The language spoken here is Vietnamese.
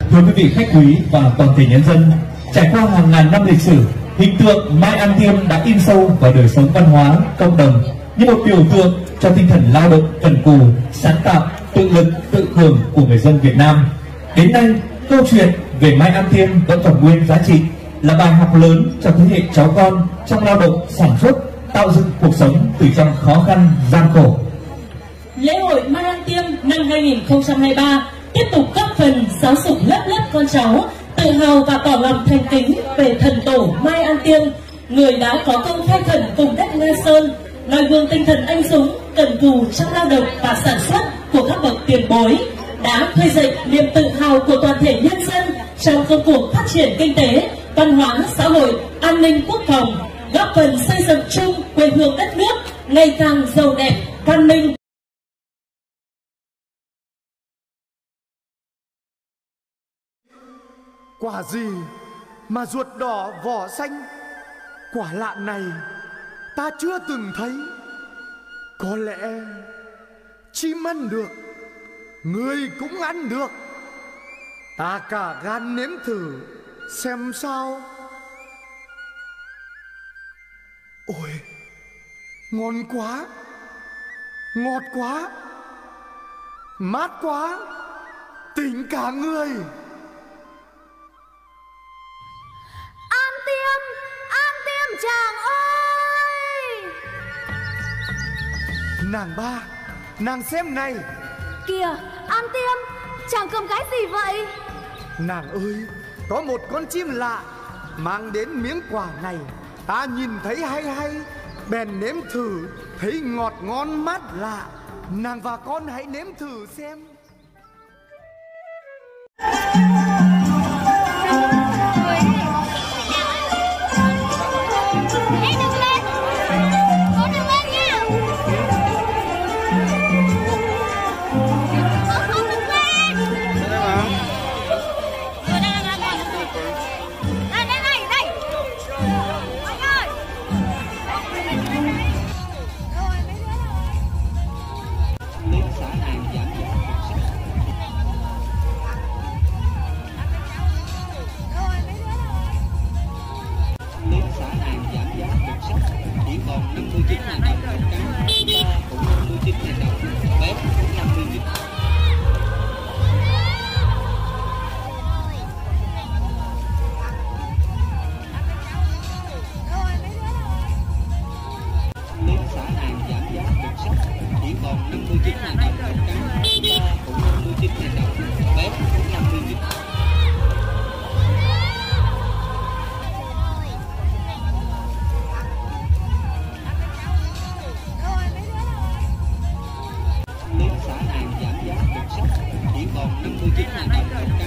Thưa quý vị khách quý và toàn thể nhân dân, trải qua hàng ngàn năm lịch sử, hình tượng Mai An Tiêm đã in sâu vào đời sống văn hóa cộng đồng như một biểu tượng cho tinh thần lao động cần cù, sáng tạo, tự lực, tự cường của người dân Việt Nam. Đến nay, câu chuyện về Mai An Tiêm vẫn còn nguyên giá trị, là bài học lớn cho thế hệ cháu con trong lao động sản xuất, tạo dựng cuộc sống từ trong khó khăn gian khổ. Lễ hội Mai An Tiêm năm 2023 tiếp tục góp phần giáo dục lớp lớp con cháu tự hào và tỏ lòng thành kính về thần tổ Mai An Tiêm, người đã có công khai khẩn vùng đất Nga Sơn, noi gương tinh thần anh dũng, cần cù trong lao động và sản xuất của các bậc tiền bối, đã khơi dậy niềm tự hào của toàn thể nhân dân trong công cuộc phát triển kinh tế, văn hóa, xã hội, an ninh quốc phòng, góp phần xây dựng chung quê hương đất nước ngày càng giàu đẹp, văn minh. Quả gì mà ruột đỏ vỏ xanh, quả lạ này ta chưa từng thấy. Có lẽ chim ăn được, người cũng ăn được. Ta cả gan nếm thử xem sao. Ôi, ngon quá, ngọt quá, mát quá, tỉnh cả người. An Tiêm chàng ơi. Nàng ba, nàng xem này. Kìa, An Tiêm, chàng cầm cái gì vậy? Nàng ơi, có một con chim lạ mang đến miếng quà này. Ta nhìn thấy hay hay, bèn nếm thử, thấy ngọt ngon mát lạ. Nàng và con hãy nếm thử xem. Xã hàng giảm giá cực sốc, chỉ còn 59.000 đồng một